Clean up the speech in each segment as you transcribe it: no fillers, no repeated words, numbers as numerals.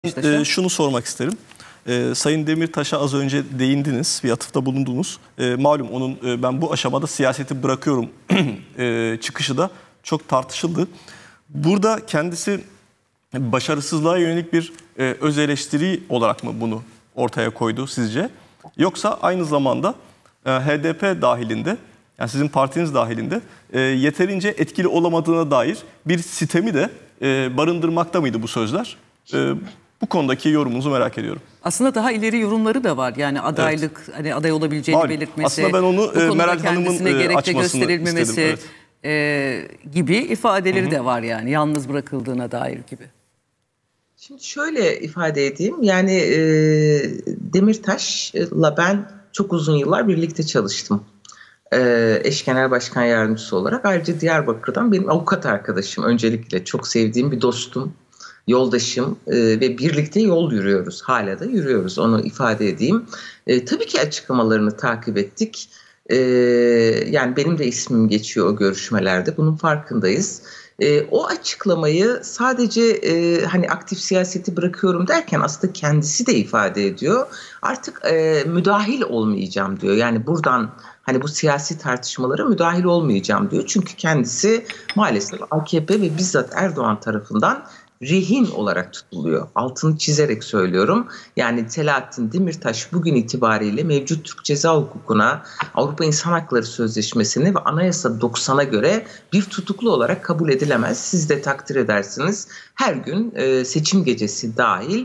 Şunu sormak isterim. Sayın Demirtaş'a az önce değindiniz, bir atıfta bulundunuz. Malum onun ben bu aşamada siyaseti bırakıyorum çıkışı da çok tartışıldı. Burada kendisi başarısızlığa yönelik bir öz eleştiri olarak mı bunu ortaya koydu sizce? Yoksa aynı zamanda HDP dahilinde, yani sizin partiniz dahilinde yeterince etkili olamadığına dair bir sitemi de barındırmakta mıydı bu sözler? Bu konudaki yorumunuzu merak ediyorum. Aslında daha ileri yorumları da var. Yani adaylık, evet, hani aday olabileceğini belirtmesi. Aslında ben onu Meral Hanım'ın gerekçe gösterilmemesi istedim, gibi ifadeleri de var yani. Yalnız bırakıldığına dair gibi. Şimdi şöyle ifade edeyim. Yani Demirtaş'la ben çok uzun yıllar birlikte çalıştım. Eş Genel Başkan Yardımcısı olarak. Ayrıca Diyarbakır'dan benim avukat arkadaşım. Öncelikle çok sevdiğim bir dostum, yoldaşım ve birlikte yol yürüyoruz. Hala da yürüyoruz, onu ifade edeyim. Tabii ki açıklamalarını takip ettik. Yani benim de ismim geçiyor o görüşmelerde. Bunun farkındayız. O açıklamayı sadece hani aktif siyaseti bırakıyorum derken aslında kendisi de ifade ediyor. Artık müdahil olmayacağım diyor. Yani buradan hani bu siyasi tartışmalara müdahil olmayacağım diyor. Çünkü kendisi maalesef AKP ve bizzat Erdoğan tarafından rehin olarak tutuluyor. Altını çizerek söylüyorum. Yani Selahattin Demirtaş bugün itibariyle mevcut Türk Ceza Hukuku'na, Avrupa İnsan Hakları Sözleşmesi'ne ve Anayasa 90'a göre bir tutuklu olarak kabul edilemez. Siz de takdir edersiniz. Her gün seçim gecesi dahil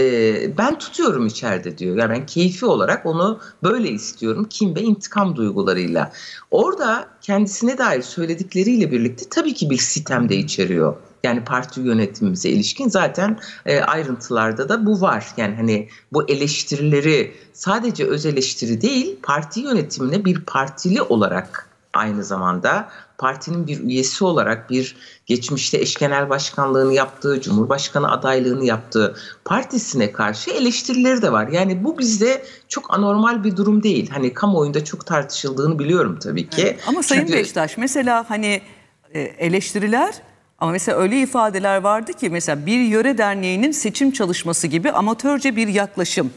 ben tutuyorum içeride diyor. Yani ben keyfi olarak onu böyle istiyorum. Kin ve intikam duygularıyla. Orada kendisine dair söyledikleriyle birlikte tabii ki bir sitem de içeriyor. Yani parti yönetimimize ilişkin zaten ayrıntılarda da bu var. Yani hani bu eleştirileri sadece öz eleştiri değil, parti yönetimine bir partili olarak aynı zamanda partinin bir üyesi olarak bir geçmişte eş genel başkanlığını yaptığı, cumhurbaşkanı adaylığını yaptığı partisine karşı eleştirileri de var. Yani bu bizde çok anormal bir durum değil. Hani kamuoyunda çok tartışıldığını biliyorum tabii ki. Evet. Ama Sayın Beştaş mesela hani eleştiriler... Ama mesela öyle ifadeler vardı ki mesela bir yöre derneğinin seçim çalışması gibi amatörce bir yaklaşım.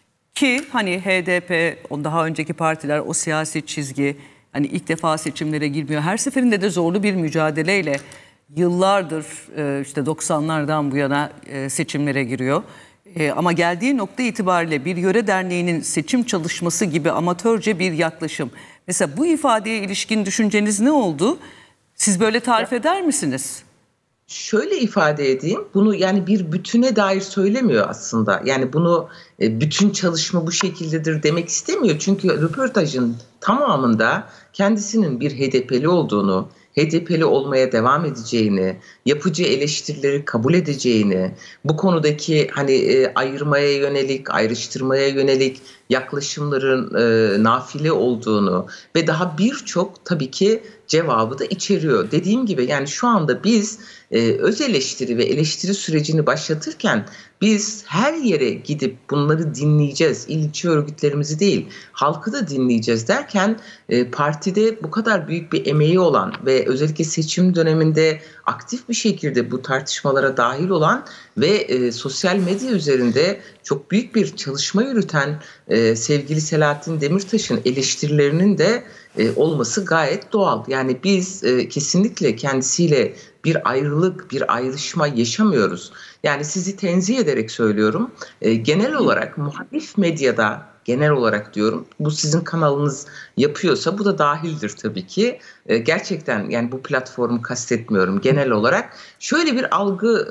Ki hani HDP, daha önceki partiler o siyasi çizgi, hani ilk defa seçimlere girmiyor. Her seferinde de zorlu bir mücadeleyle yıllardır işte 90'lardan bu yana seçimlere giriyor. Ama geldiği nokta itibariyle bir yöre derneğinin seçim çalışması gibi amatörce bir yaklaşım. Mesela bu ifadeye ilişkin düşünceniz ne oldu? Siz böyle tarif eder misiniz? Şöyle ifade edeyim, bunu yani bir bütüne dair söylemiyor aslında. Yani bunu bütün çalışma bu şekildedir demek istemiyor. Çünkü röportajın tamamında kendisinin bir HDP'li olduğunu, HDP'li olmaya devam edeceğini, yapıcı eleştirileri kabul edeceğini, bu konudaki hani ayırmaya yönelik, ayrıştırmaya yönelik yaklaşımların nafile olduğunu ve daha birçok tabii ki cevabı da içeriyor. Dediğim gibi yani şu anda biz öz eleştiri ve eleştiri sürecini başlatırken biz her yere gidip bunları dinleyeceğiz. İlçe örgütlerimizi değil, halkı da dinleyeceğiz derken partide bu kadar büyük bir emeği olan ve özellikle seçim döneminde aktif bir şekilde bu tartışmalara dahil olan ve sosyal medya üzerinde çok büyük bir çalışma yürüten sevgili Selahattin Demirtaş'ın eleştirilerinin de olması gayet doğal. Yani biz kesinlikle kendisiyle bir ayrılık, bir ayrışma yaşamıyoruz. Yani sizi tenzih ederek söylüyorum. Genel olarak muhalif medyada, genel olarak diyorum, bu sizin kanalınız yapıyorsa bu da dahildir tabii ki. Gerçekten yani bu platformu kastetmiyorum. Genel olarak şöyle bir algı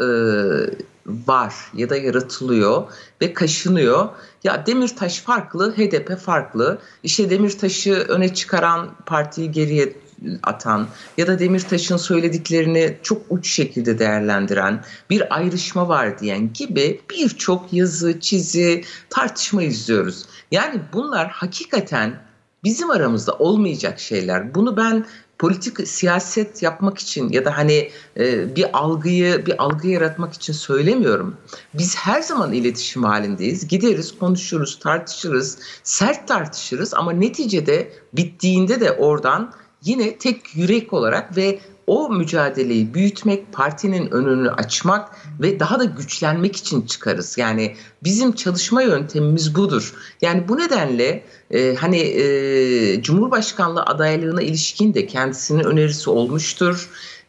var ya da yaratılıyor ve kaşınıyor. Ya Demirtaş farklı, HDP farklı. İşte Demirtaş'ı öne çıkaran partiyi geriye atan ya da Demirtaş'ın söylediklerini çok uç şekilde değerlendiren bir ayrışma var diyen gibi birçok yazı, çizi, tartışma izliyoruz. Yani bunlar hakikaten bizim aramızda olmayacak şeyler. Bunu ben politik siyaset yapmak için ya da hani bir algı yaratmak için söylemiyorum. Biz her zaman iletişim halindeyiz. Gideriz, konuşuruz, tartışırız, sert tartışırız ama neticede bittiğinde de oradan yine tek yürek olarak ve o mücadeleyi büyütmek, partinin önünü açmak ve daha da güçlenmek için çıkarız. Yani bizim çalışma yöntemimiz budur. Yani bu nedenle Cumhurbaşkanlığı adaylığına ilişkin de kendisinin önerisi olmuştur.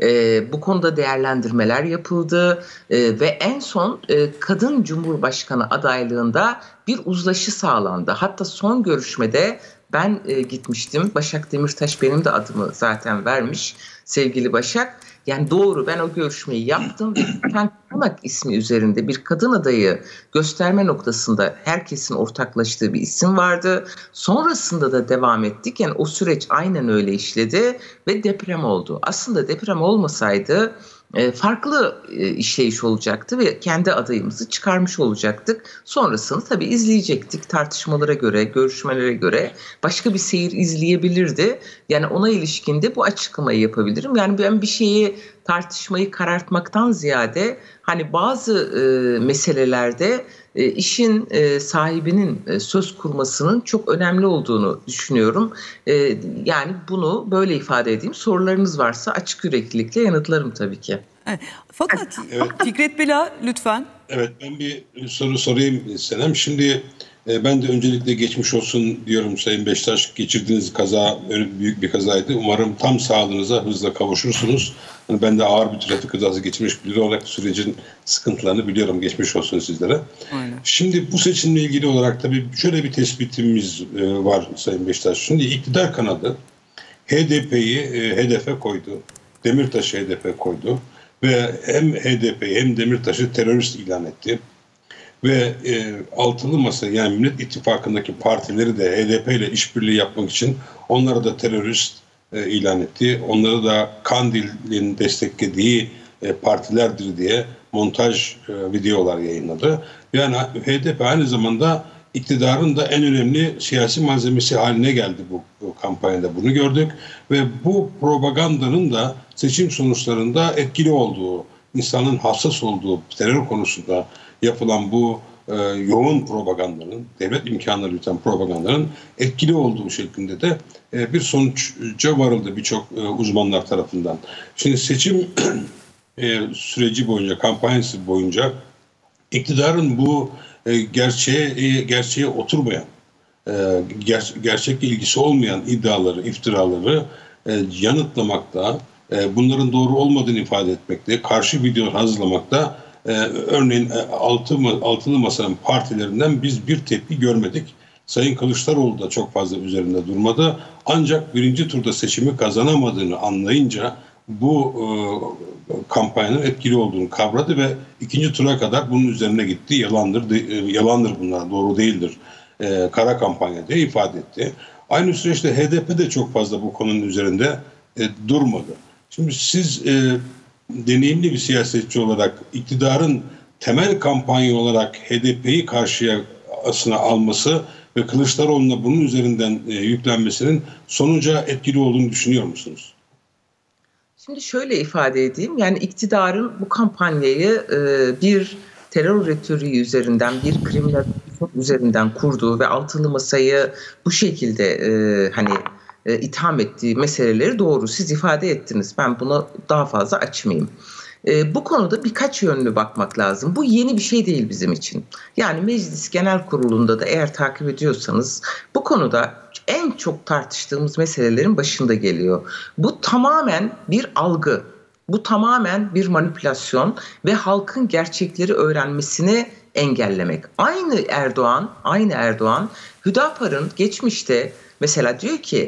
Bu konuda değerlendirmeler yapıldı ve en son kadın Cumhurbaşkanı adaylığında bir uzlaşı sağlandı. Hatta son görüşmede ben gitmiştim. Başak Demirtaş benim de adımı zaten vermiş, sevgili Başak. Yani doğru, ben o görüşmeyi yaptım ve Gülten Konak ismi üzerinde bir kadın adayı gösterme noktasında herkesin ortaklaştığı bir isim vardı. Sonrasında da devam ettik. Yani o süreç aynen öyle işledi ve deprem oldu. Aslında deprem olmasaydı farklı işleyiş olacaktı ve kendi adayımızı çıkarmış olacaktık. Sonrasını tabii izleyecektik. Tartışmalara göre, görüşmelere göre başka bir seyir izleyebilirdi. Yani ona ilişkin de bu açıklamayı yapabilirim. Yani ben bir şeyi tartışmayı karartmaktan ziyade hani bazı meselelerde işin sahibinin söz kurmasının çok önemli olduğunu düşünüyorum. Yani bunu böyle ifade edeyim. Sorularınız varsa açık yüreklilikle yanıtlarım tabii ki. Fakat Evet. Fikret Bila lütfen. Evet, ben bir soru sorayım Senem. Şimdi ben de öncelikle geçmiş olsun diyorum Sayın Beştaş. Geçirdiğiniz kaza büyük bir kazaydı. Umarım tam sağlığınıza hızla kavuşursunuz. Yani ben de ağır bir trafik kazası geçirmiş biri olarak sürecin sıkıntılarını biliyorum. Geçmiş olsun sizlere. Aynen. Şimdi bu seçimle ilgili olarak tabii şöyle bir tespitimiz var Sayın Beştaş. Şimdi iktidar kanadı HDP'yi hedefe koydu. Demirtaş'ı hedefe koydu. Ve hem HDP'yi hem Demirtaş'ı terörist ilan etti. Ve altılı masa, yani Millet İttifakı'ndaki partileri de HDP ile işbirliği yapmak için onları da terörist ilan etti. Onları da Kandil'in desteklediği partilerdir diye montaj videolar yayınladı. Yani HDP aynı zamanda iktidarın da en önemli siyasi malzemesi haline geldi bu kampanyada. Bunu gördük ve bu propagandanın da seçim sonuçlarında etkili olduğu, insanın hassas olduğu terör konusunda yapılan bu yoğun propagandanın, devlet imkanları yürüten propagandanın etkili olduğu şeklinde de bir sonuca varıldı birçok uzmanlar tarafından. Şimdi seçim süreci boyunca, kampanyası boyunca iktidarın bu gerçeğe oturmayan, gerçekle ilgisi olmayan iddiaları, iftiraları yanıtlamakta, bunların doğru olmadığını ifade etmekte, karşı video hazırlamakta, örneğin altılı masanın partilerinden biz bir tepki görmedik. Sayın Kılıçdaroğlu da çok fazla üzerinde durmadı. Ancak birinci turda seçimi kazanamadığını anlayınca bu kampanyanın etkili olduğunu kavradı ve ikinci tura kadar bunun üzerine gitti. Yalandır bunlar, doğru değildir. Kara kampanya diye ifade etti. Aynı süreçte HDP de çok fazla bu konunun üzerine durmadı. Şimdi siz deneyimli bir siyasetçi olarak iktidarın temel kampanya olarak HDP'yi karşıya alması ve Kılıçdaroğlu'na bunun üzerinden yüklenmesinin sonuca etkili olduğunu düşünüyor musunuz? Şimdi şöyle ifade edeyim, yani iktidarın bu kampanyayı bir terör retoriği üzerinden, bir kriminal üzerinden kurduğu ve altılı masayı bu şekilde itham ettiği meseleleri doğru, siz ifade ettiniz. Ben bunu daha fazla açmayayım. Bu konuda birkaç yönlü bakmak lazım. Bu yeni bir şey değil bizim için. Yani Meclis Genel Kurulu'nda da eğer takip ediyorsanız bu konuda en çok tartıştığımız meselelerin başında geliyor. Bu tamamen bir algı, bu tamamen bir manipülasyon ve halkın gerçekleri öğrenmesini engellemek. Aynı Erdoğan Hüdapar'ın geçmişte mesela diyor ki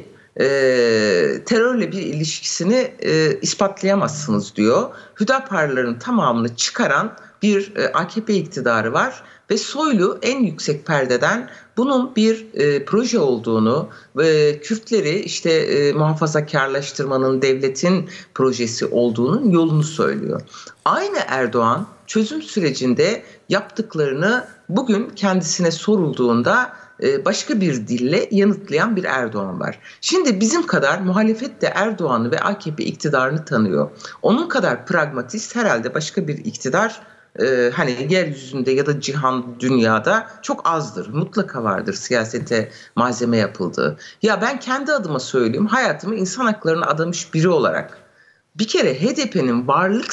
terörle bir ilişkisini ispatlayamazsınız diyor. Hüdaparların tamamını çıkaran bir AKP iktidarı var ve Soylu en yüksek perdeden bunun bir proje olduğunu ve Kürtleri muhafazakarlaştırmanın devletin projesi olduğunun yolunu söylüyor. Aynı Erdoğan çözüm sürecinde yaptıklarını bugün kendisine sorulduğunda başka bir dille yanıtlayan bir Erdoğan var. Şimdi bizim kadar muhalefet de Erdoğan'ı ve AKP iktidarını tanıyor. Onun kadar pragmatist herhalde başka bir iktidar yeryüzünde ya da dünyada çok azdır. Mutlaka vardır siyasete malzeme yapıldığı. Ya ben kendi adıma söyleyeyim, hayatımı insan haklarına adamış biri olarak bir kere HDP'nin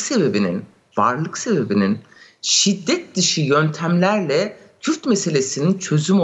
varlık sebebinin şiddet dışı yöntemlerle Kürt meselesinin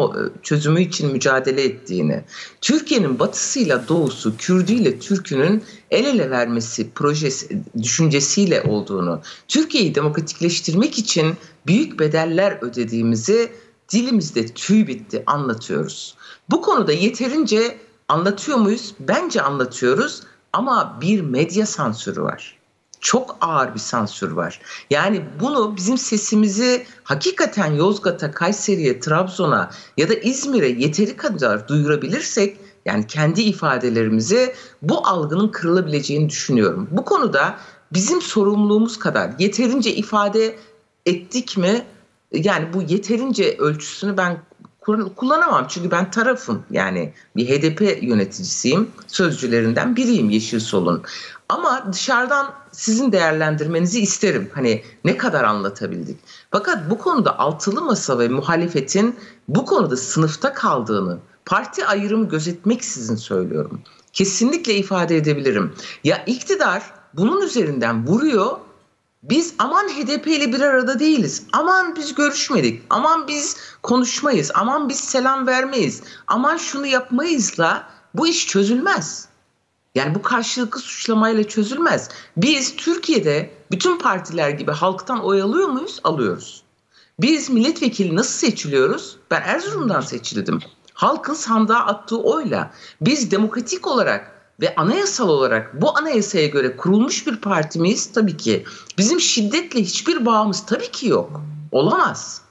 çözümü için mücadele ettiğini, Türkiye'nin batısıyla doğusu, Kürdüyle Türk'ünün el ele vermesi düşüncesiyle olduğunu, Türkiye'yi demokratikleştirmek için büyük bedeller ödediğimizi dilimizde tüy bitti anlatıyoruz. Bu konuda yeterince anlatıyor muyuz? Bence anlatıyoruz ama bir medya sansürü var. Çok ağır bir sansür var. Yani bunu bizim sesimizi hakikaten Yozgat'a, Kayseri'ye, Trabzon'a ya da İzmir'e yeteri kadar duyurabilirsek, yani kendi ifadelerimizi, bu algının kırılabileceğini düşünüyorum. Bu konuda bizim sorumluluğumuz kadar yeterince ifade ettik mi? Yani bu yeterince ölçüsünü ben kullanamam çünkü ben tarafım, yani bir HDP yöneticisiyim, sözcülerinden biriyim Yeşil Sol'un. Ama dışarıdan sizin değerlendirmenizi isterim. Hani ne kadar anlatabildik. Fakat bu konuda altılı masa ve muhalefetin bu konuda sınıfta kaldığını, parti ayrımı gözetmeksizin söylüyorum. Kesinlikle ifade edebilirim. Ya iktidar bunun üzerinden vuruyor. Biz aman HDP ile bir arada değiliz, aman biz görüşmedik, aman biz konuşmayız, aman biz selam vermeyiz, aman şunu yapmayızla bu iş çözülmez. Yani bu karşılıklı suçlamayla çözülmez. Biz Türkiye'de bütün partiler gibi halktan oy alıyor muyuz? Alıyoruz. Biz milletvekili nasıl seçiliyoruz? Ben Erzurum'dan seçildim. Halkın sandığa attığı oyla. Biz demokratik olarak ve anayasal olarak bu anayasaya göre kurulmuş bir parti miyiz? Tabii ki. Bizim şiddetle hiçbir bağımız tabii ki yok. Olamaz.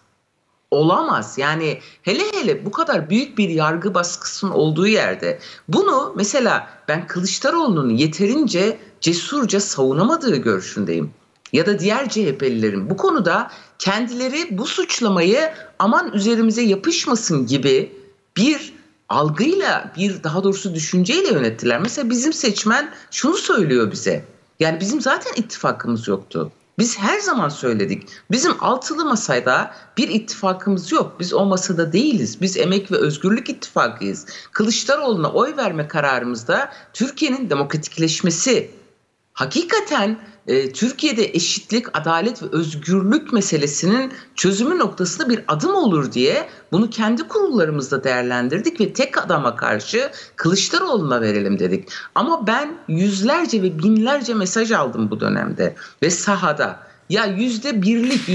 Olamaz. Yani hele bu kadar büyük bir yargı baskısının olduğu yerde bunu mesela ben Kılıçdaroğlu'nun yeterince cesurca savunamadığı görüşündeyim. Ya da diğer CHP'lilerin bu konuda kendileri bu suçlamayı aman üzerimize yapışmasın gibi bir algıyla, bir daha doğrusu düşünceyle yönettiler. Mesela bizim seçmen şunu söylüyor bize. Yani bizim zaten ittifakımız yoktu. Biz her zaman söyledik. Bizim altılı masada bir ittifakımız yok. Biz o masada değiliz. Biz Emek ve Özgürlük İttifakıyız. Kılıçdaroğlu'na oy verme kararımızda Türkiye'nin demokratikleşmesi, hakikaten Türkiye'de eşitlik, adalet ve özgürlük meselesinin çözümü noktasında bir adım olur diye bunu kendi kurullarımızda değerlendirdik ve tek adama karşı Kılıçdaroğlu'na verelim dedik. Ama ben yüzlerce ve binlerce mesaj aldım bu dönemde ve sahada. Ya %1'lik,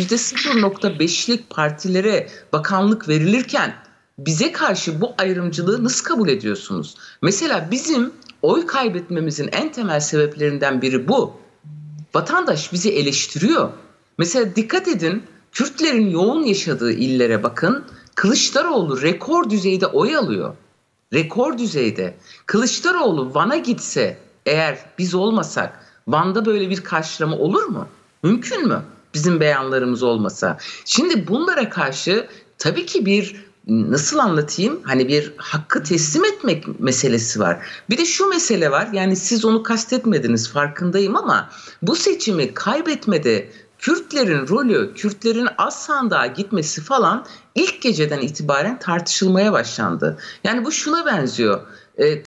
%0.5'lik partilere bakanlık verilirken bize karşı bu ayrımcılığı nasıl kabul ediyorsunuz? Mesela bizim oy kaybetmemizin en temel sebeplerinden biri bu. Vatandaş bizi eleştiriyor. Mesela dikkat edin, Kürtlerin yoğun yaşadığı illere bakın. Kılıçdaroğlu rekor düzeyde oy alıyor. Rekor düzeyde. Kılıçdaroğlu Van'a gitse, eğer biz olmasak, Van'da böyle bir karşılama olur mu? Mümkün mü? Bizim beyanlarımız olmasa. Şimdi bunlara karşı tabii ki bir, nasıl anlatayım, hani bir hakkı teslim etmek meselesi var. Bir de şu mesele var, yani siz onu kastetmediniz farkındayım ama bu seçimi kaybetmede Kürtlerin rolü, Kürtlerin az sandığa gitmesi falan ilk geceden itibaren tartışılmaya başlandı. Yani bu şuna benziyor.